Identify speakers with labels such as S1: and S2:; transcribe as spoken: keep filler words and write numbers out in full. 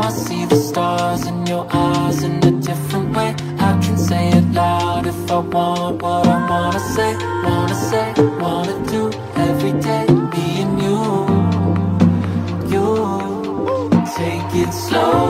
S1: I see the stars in your eyes in a different way. I can say it loud if I want what I wanna say. Wanna say, wanna do every day. Me and you, you. Take it slow.